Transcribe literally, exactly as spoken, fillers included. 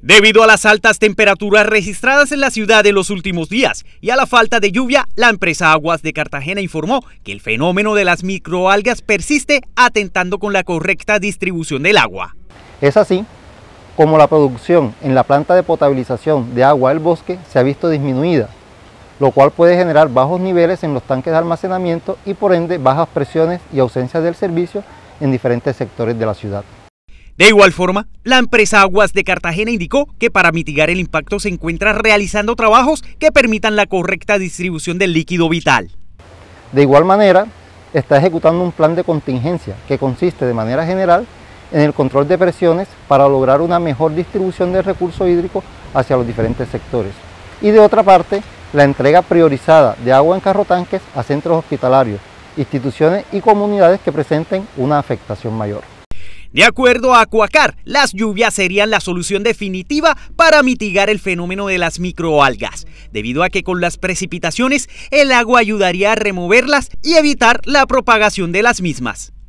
Debido a las altas temperaturas registradas en la ciudad en los últimos días y a la falta de lluvia, la empresa Aguas de Cartagena informó que el fenómeno de las microalgas persiste, atentando con la correcta distribución del agua. Es así como la producción en la planta de potabilización de agua del bosque se ha visto disminuida, lo cual puede generar bajos niveles en los tanques de almacenamiento y por ende bajas presiones y ausencia del servicio en diferentes sectores de la ciudad. De igual forma, la empresa Aguas de Cartagena indicó que para mitigar el impacto se encuentra realizando trabajos que permitan la correcta distribución del líquido vital. De igual manera, está ejecutando un plan de contingencia que consiste de manera general en el control de presiones para lograr una mejor distribución del recurso hídrico hacia los diferentes sectores. Y de otra parte, la entrega priorizada de agua en carrotanques a centros hospitalarios, instituciones y comunidades que presenten una afectación mayor. De acuerdo a Acuacar, las lluvias serían la solución definitiva para mitigar el fenómeno de las microalgas, debido a que con las precipitaciones el agua ayudaría a removerlas y evitar la propagación de las mismas.